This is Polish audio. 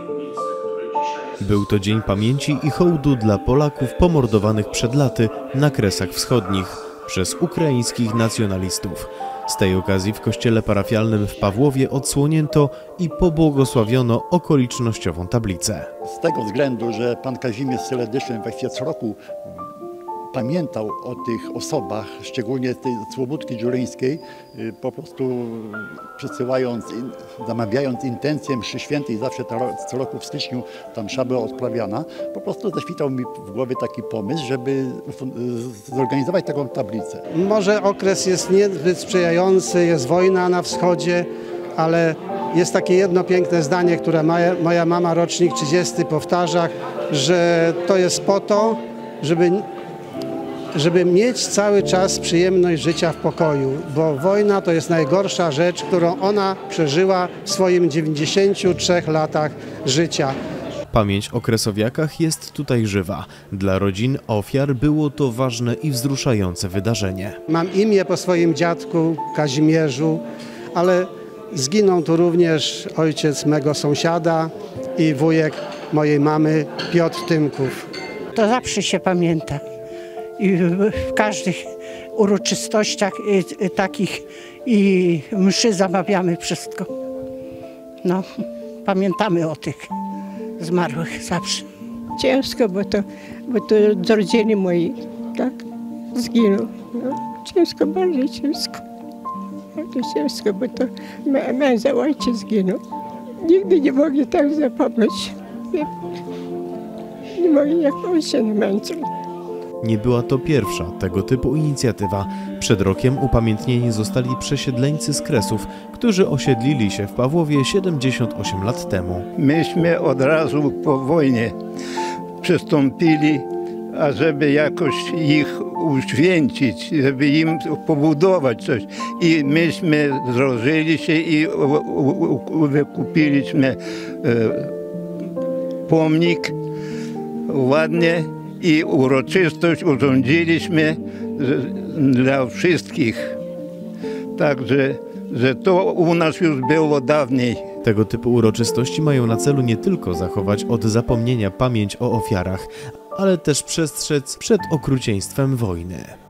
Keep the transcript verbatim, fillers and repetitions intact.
Był to dzień pamięci i hołdu dla Polaków pomordowanych przed laty na Kresach Wschodnich przez ukraińskich nacjonalistów. Z tej okazji w kościele parafialnym w Pawłowie odsłonięto i pobłogosławiono okolicznościową tablicę. Z tego względu, że pan Kazimierz Seledyczyn właściwie co roku pamiętał o tych osobach, szczególnie tej Słobódki Dziuryńskiej, po prostu przesyłając, zamawiając intencję mszy świętej, zawsze co roku w styczniu tam msza była odprawiana, po prostu zaświtał mi w głowie taki pomysł, żeby zorganizować taką tablicę. Może okres jest niezbyt sprzyjający, jest wojna na wschodzie, ale jest takie jedno piękne zdanie, które moja, moja mama, rocznik trzydziesty, powtarza, że to jest po to, żeby żeby mieć cały czas przyjemność życia w pokoju, bo wojna to jest najgorsza rzecz, którą ona przeżyła w swoim dziewięćdziesięciu trzech latach życia. Pamięć o kresowiakach jest tutaj żywa. Dla rodzin ofiar było to ważne i wzruszające wydarzenie. Mam imię po swoim dziadku Kazimierzu, ale zginął tu również ojciec mego sąsiada i wujek mojej mamy Piotr Tymków. To zawsze się pamięta. I w każdych uroczystościach i, i takich i mszy zamawiamy wszystko. No, pamiętamy o tych zmarłych zawsze. Ciężko, bo to, bo to z rodziny mojej, tak, zginął. No, ciężko, bardzo ciężko. Bardzo ciężko, bo to męża ojciec zginął. Nigdy nie mogli tak zapomnieć. Nie, nie mogli, jak on się męczył. Nie była to pierwsza tego typu inicjatywa. Przed rokiem upamiętnieni zostali przesiedleńcy z Kresów, którzy osiedlili się w Pawłowie siedemdziesiąt osiem lat temu. Myśmy od razu po wojnie przystąpili, ażeby jakoś ich uświęcić, żeby im pobudować coś. I myśmy zdrożyli się i wykupiliśmy pomnik ładnie. I uroczystość urządziliśmy dla wszystkich. Także że to u nas już było dawniej. Tego typu uroczystości mają na celu nie tylko zachować od zapomnienia pamięć o ofiarach, ale też przestrzec przed okrucieństwem wojny.